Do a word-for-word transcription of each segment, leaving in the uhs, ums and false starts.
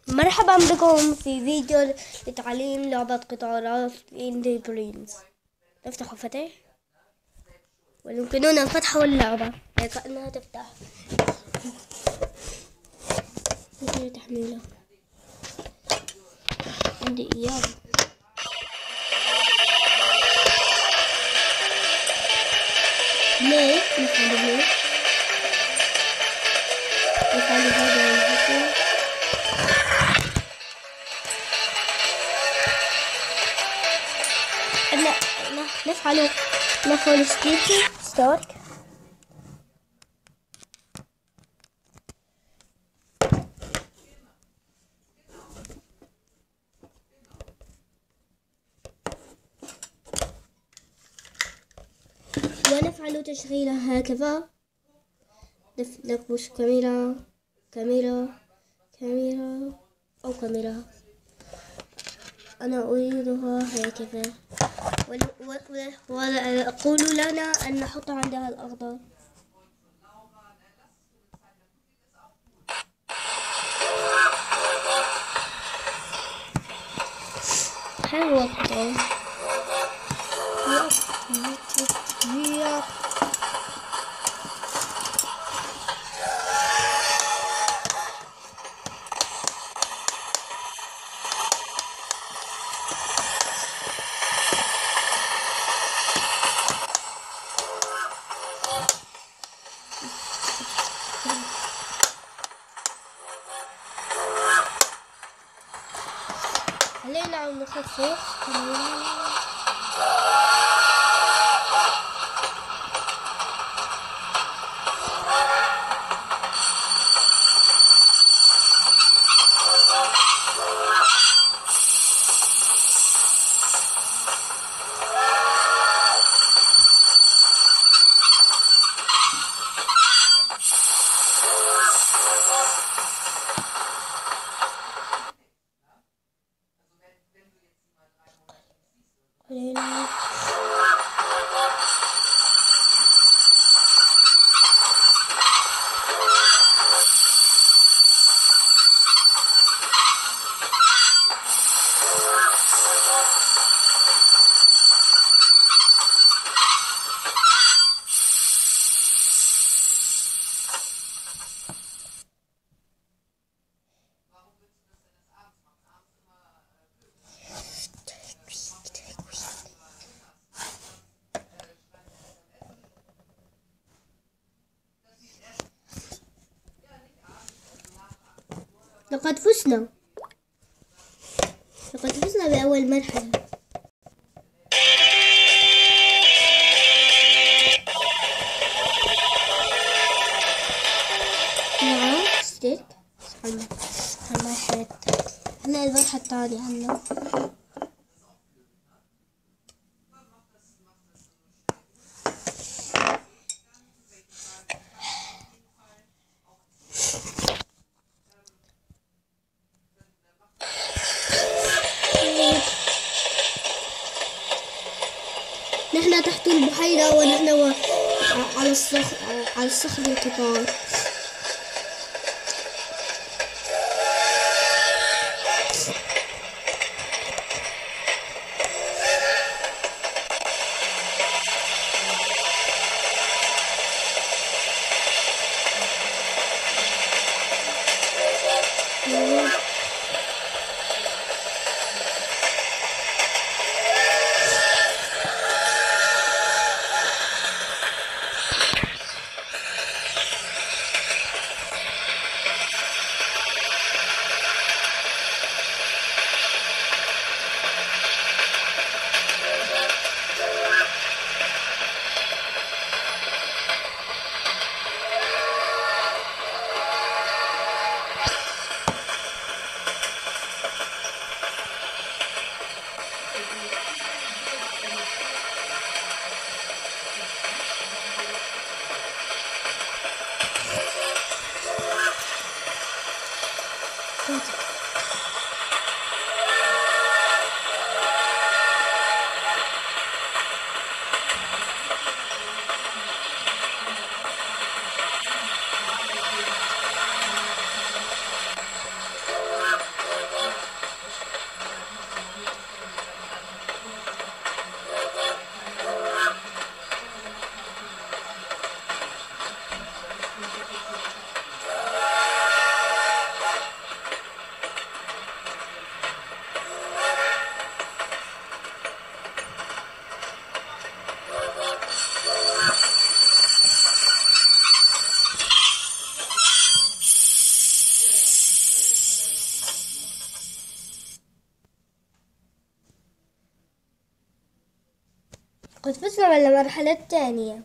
مرحبا بكم في فيديو لتعليم لعبة قطارات إندي برينز. نفتح فتح ويمكننا فتح اللعبة كأنها تفتح. مثل تحميلها عندي إياه. ليه نفعل ليه نفعل هذا الفيديو. لا نفعل نفعل ستيتي ستارت. ونفعل تشغيلها هكذا. نكبس كاميرا كاميرا كاميرا أو كاميرا. أنا أريدها هكذا وأقول لنا أن نحط عندها الأخضر. هذا هو القطار. خلينا نخفف. خلينا لقد فزنا لقد فزنا بأول مرحلة. نعم ستيك المرحلة هلا المرحلة الثانية هلا. نحن تحت البحيرة ونحن على الصخر على الصخر القطار. قد فزنا على المرحلة الثانية.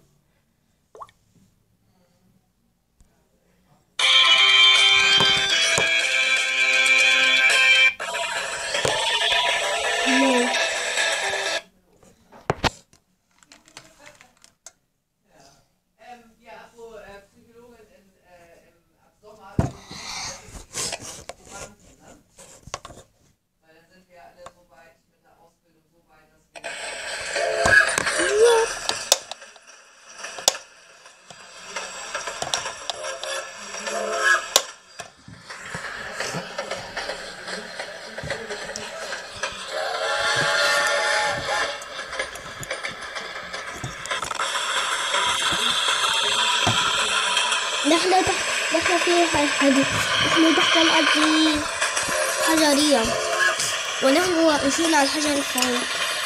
نحن تحت نحن في الحديد، نحن تحت الأرض حجرية، ونحن واقفين على الحجر الفوق.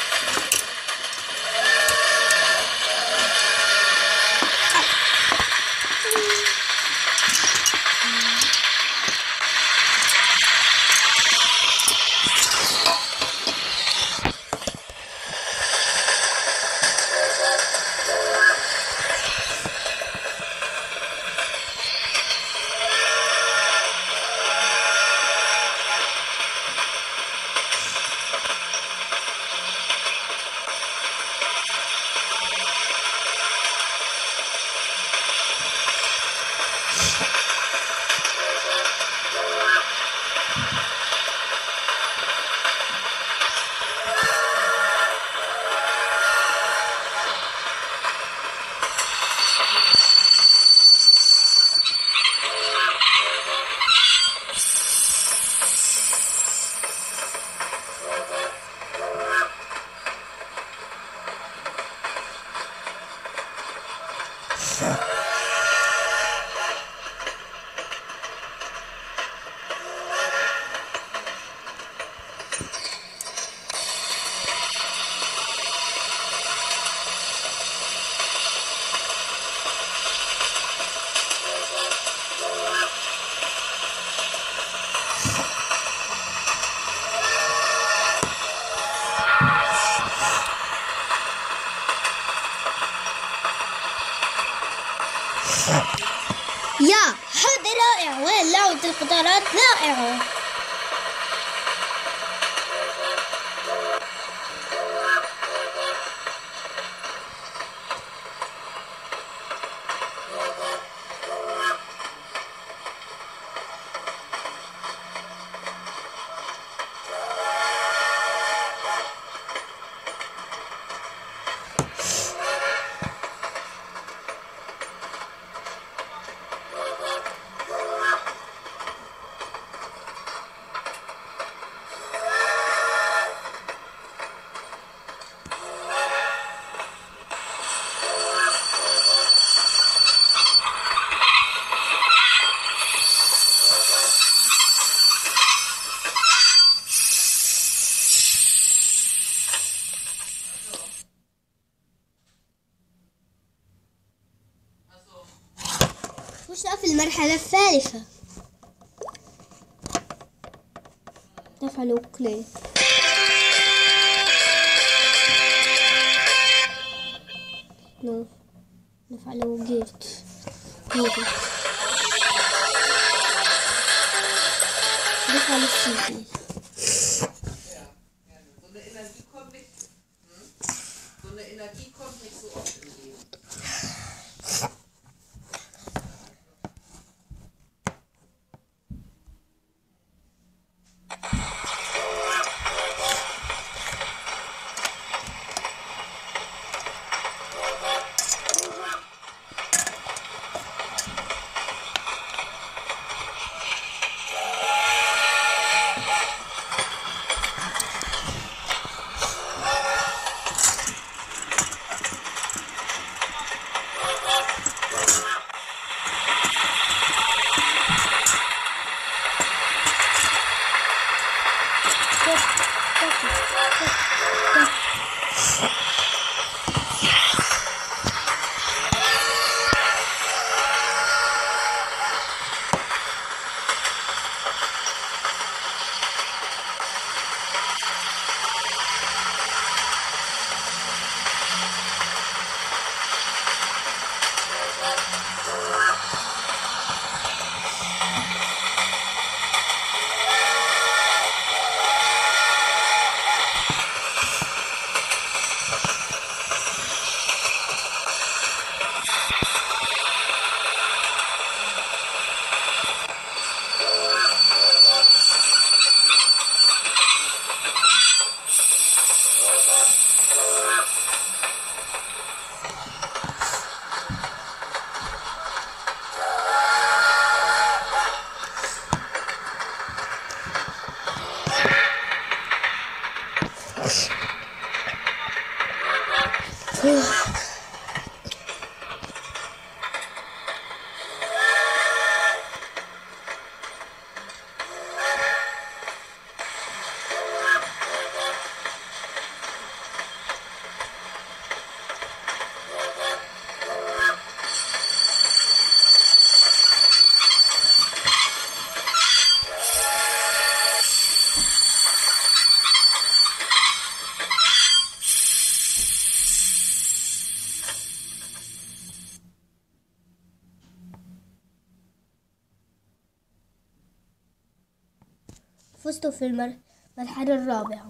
يا هذا رائع، وين لعبة القطارات رائعة. وصلنا في المرحلة الثالثة. نفعل كلي. نو نفعل جيت جيت نفعل السيدي. فزتوا في المرحلة الرابعة.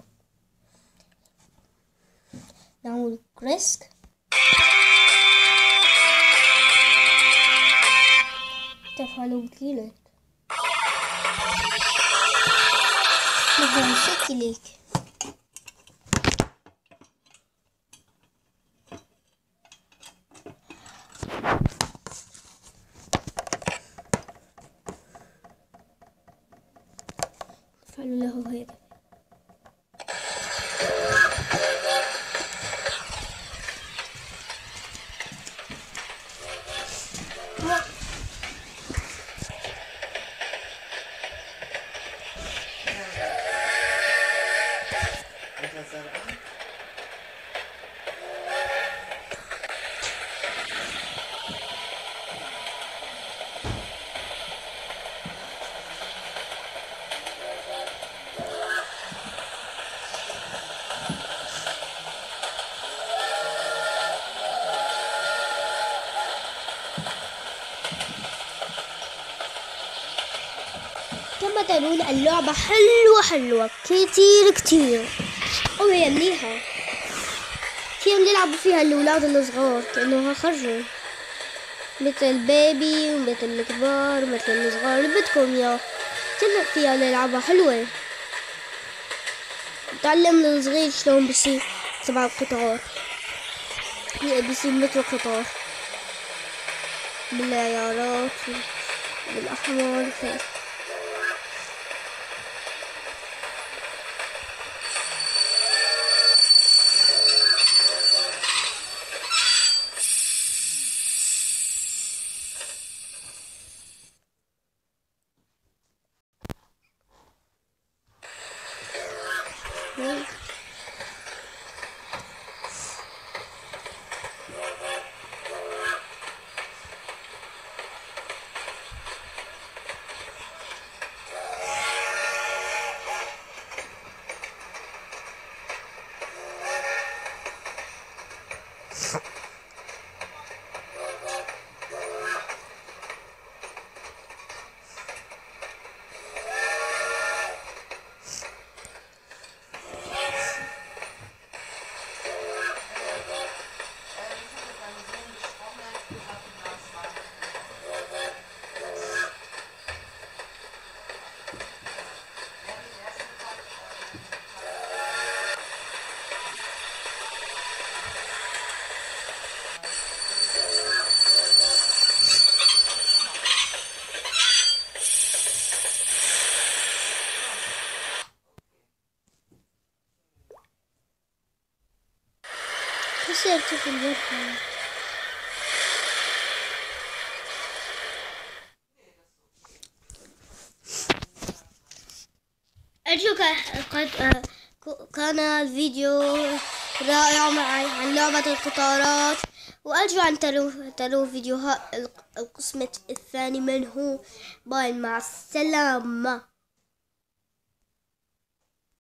نعمل كريسك. تفعلوا كيلت نفعل شكلك. نفعل له هيدا. كما تقولون اللعبة حلوة حلوة كتير كتير، وهي منيحة. فيهم يلعبوا فيها الأولاد الصغار كأنه خرجوا، مثل بيبي ومثل الكبار ومثل الصغار اللي بدكم إياه. كل فيها لعبة حلوة، تعلم الصغير شلون بصير تبع القطار، بصير مثل القطار بالعيارات بالأحمر هيك. خسرت في الورقة. أرجوك قد كان الفيديو رائع معي عن لعبة القطارات، وأرجو أن تروا تروا فيديوهات القسم الثاني منه. باي، مع السلامة.